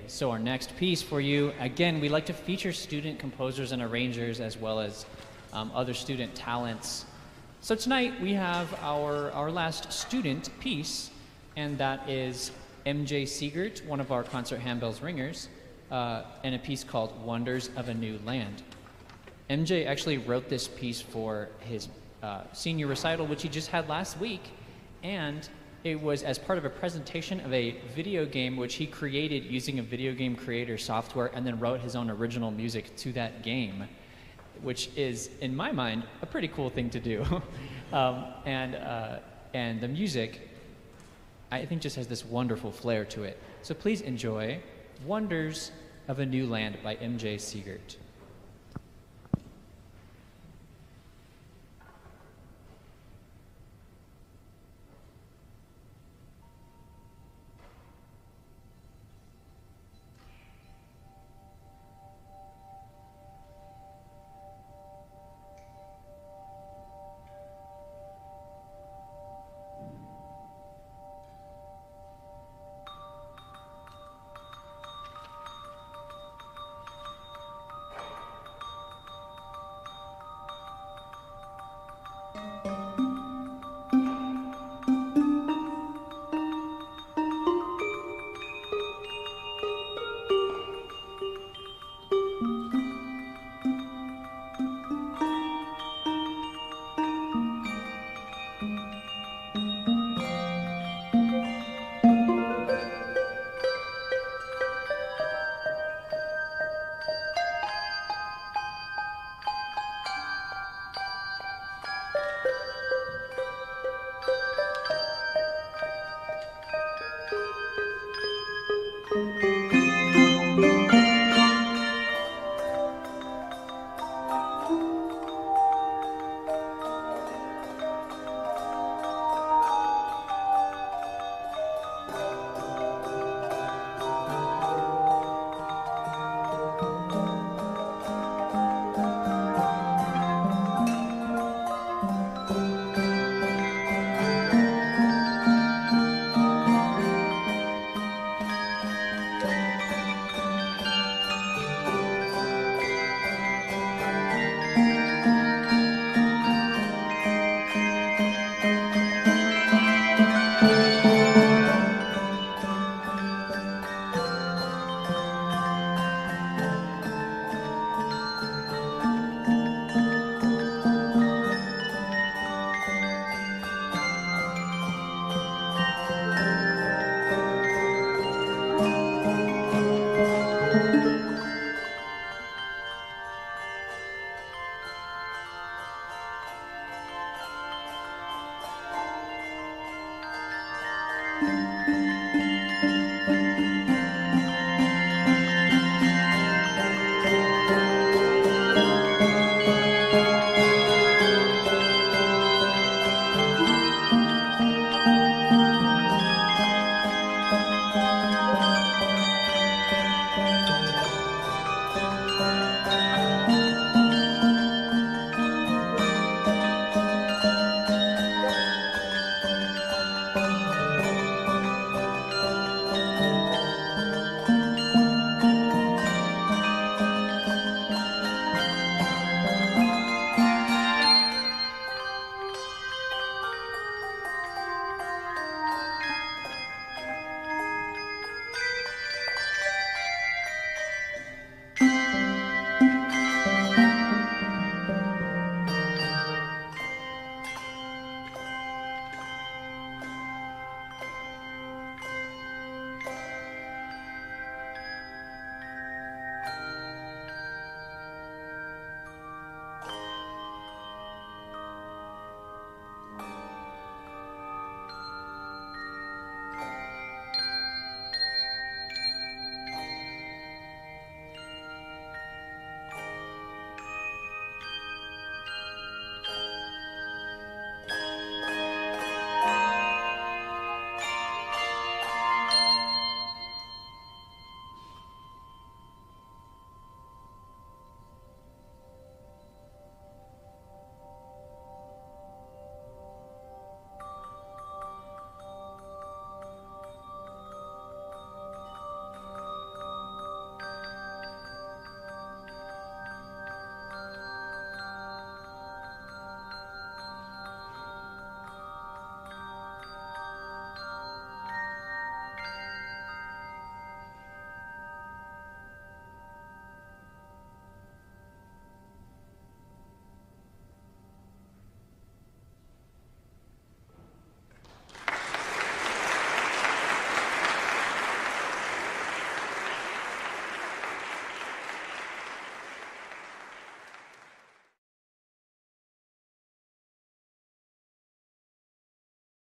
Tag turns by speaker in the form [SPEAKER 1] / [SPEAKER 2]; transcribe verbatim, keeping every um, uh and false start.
[SPEAKER 1] Okay, so our next piece for you, again, we like to feature student composers and arrangers as well as um, other student talents. So tonight we have our, our last student piece, and that is M J Siegert, one of our Concert Handbells ringers, uh, and a piece called Wonders of a New Land. M J actually wrote this piece for his uh, senior recital, which he just had last week, and it was as part of a presentation of a video game which he created using a video game creator software and then wrote his own original music to that game, which is, in my mind, a pretty cool thing to do. um, and, uh, and the music, I think, just has this wonderful flair to it. So please enjoy Wonders of a New Land by M J Siegert.
[SPEAKER 2] Thank you.